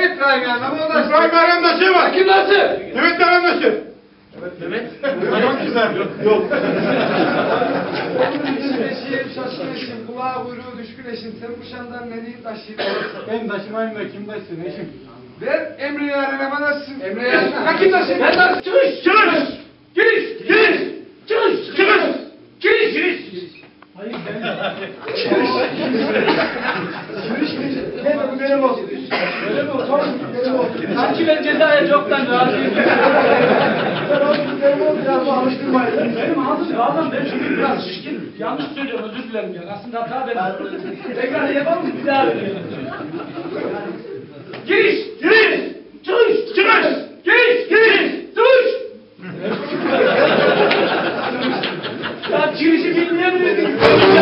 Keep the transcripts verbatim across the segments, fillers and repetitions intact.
İbrahim yani ama o da... İbrahim Alemdaşı var. Kim nasıl? Evet Alemdaşı. Evet. Çok güzel. Yok. Düşkün eşim, şaşkın eşim, kulağa kuyruğu düşkün eşim, sen bu şandan ne diyeyim taşıyayım? Ben taşımayım da kim taşısın eşim? Ver Emre yarına bana sizin. Emre yarına. Ha kim taşıyayım? Ben taşıyayım. Çıkış! Çıkış! Giriş! Giriş! Çıkış! Çıkış! Giriş! Giriş! Hayır ben... Giriş giriş. Gel bu benim olsun. Benim olsun. Benim olsun. Sanki ben cezaya çoktan razıyım. Ben olsun benim olsun ya bu alıştırmayın. Benim ağzım ağzım ben şimdi biraz şişkin. Yanlış söylüyorum özür dilerim ya. Aslında hata benim. Tekrar yapalım mı? Bir daha yapalım. Giriş! Giriş! Çıkış! Çıkış! Giriş! Giriş! Çıkış! Ya girişi bilmeyebilirim.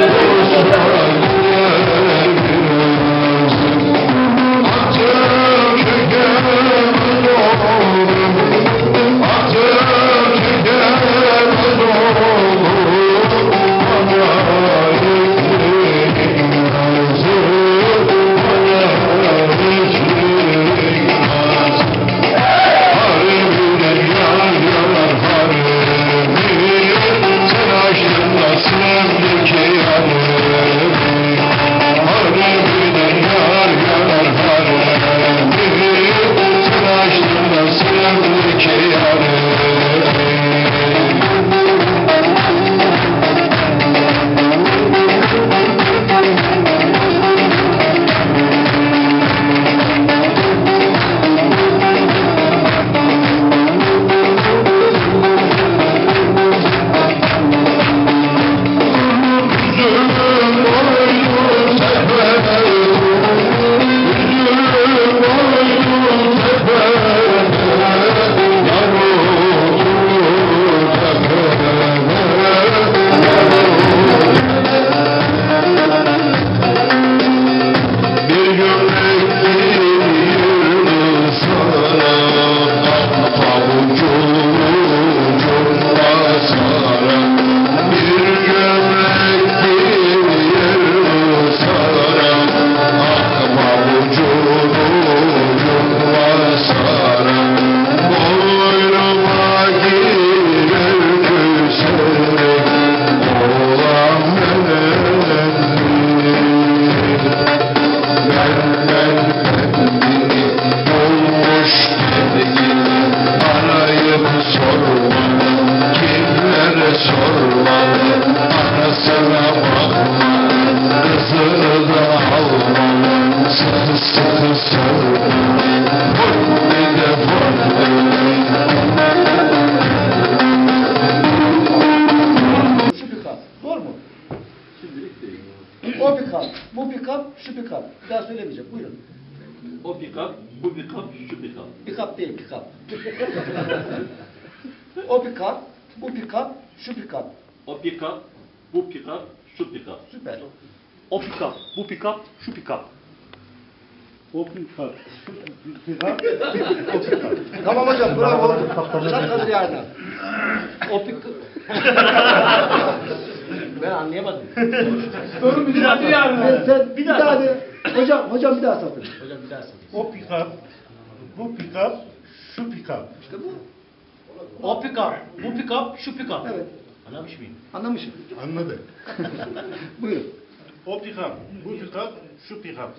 O pikap, bu pikap, şu pikap. Bir daha söylemeyeceğim. Buyurun. O pikap, bu pikap, şu pikap. Pikap değil, pikap. O pikap, bu pikap, şu pikap. O pikap, bu pikap, şu pikap. Süper. O pikap, bu pikap, şu pikap. O pikap. Pikap. Tamam hocam, bravo oldu. Şarkıdır yarına. O pikap. Ben anlayamadım. Sorun bir daha bir Sen, sen bir, daha de. Hocam, hocam bir daha satın. Hocam bir daha satın. O pikap. Bu pikap. Şu pikap. İşte bu. O pikap, bu pikap, şu pikap. Evet. Anlamış mıyım? Anlamışım. Anladı. Buyurun. O pikap. Bu pikap. Şu pikap.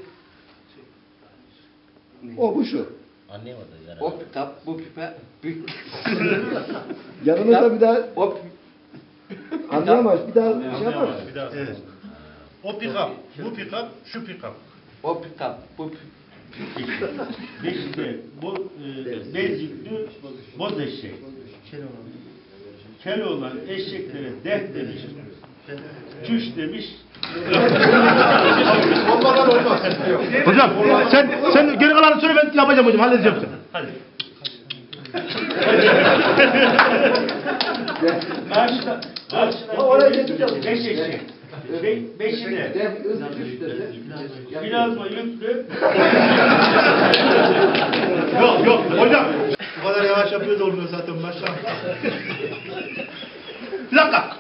O bu şu. Anlayamadım yani. O kitap, bu pipe, büyük. Yanımızda bir daha O anlayamaz. Bir daha şey yapar. Bir daha. Evet. O pikap. Bu pikap. Şu pikap. o kitap, bu Beşikte bu e, bezikli boz eşek. Kel olan eşeklere deh demiş. Çüş demiş. Olmadan olmaz. Hocam sen sen geri kalanı söyle ben yapacağım hocam halledeceğim seni. Hadi. Karşıda, karşıda Oraya getireceğim. beş eşek. Be, beşi de plazma yüklü. Yok yok hocam. Bu kadar yavaş yapıyor da olmuyor zaten başla. Bir dakika.